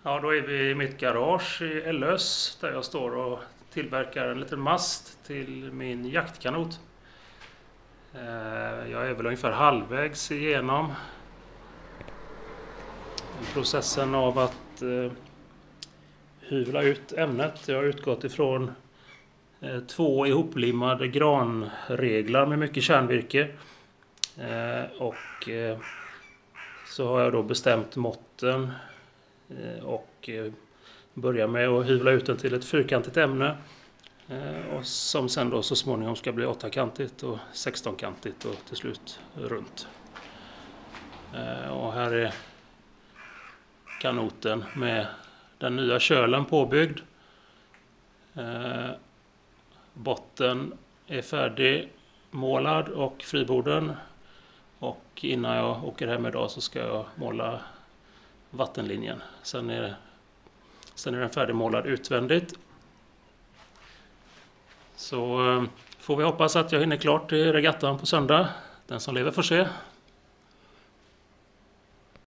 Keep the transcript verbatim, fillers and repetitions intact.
Ja, då är vi i mitt garage i Ellös där jag står och tillverkar en liten mast till min jaktkanot. Jag är väl ungefär halvvägs igenom processen av att hyvla ut ämnet. Jag har utgått ifrån två ihoplimmade granreglar med mycket kärnvirke. Och så har jag då bestämt måtten och börjar med att hyvla ut den till ett fyrkantigt ämne. Och som sen då så småningom ska bli åttakantigt och sextonkantigt och till slut runt. Och här är kanoten med den nya kölen påbyggd. Botten är färdig målad och friborden. Och innan jag åker hem idag så ska jag måla vattenlinjen. Sen är, sen är den färdigmålad utvändigt. Så får vi hoppas att jag hinner klart i regattan på söndag. Den som lever får se.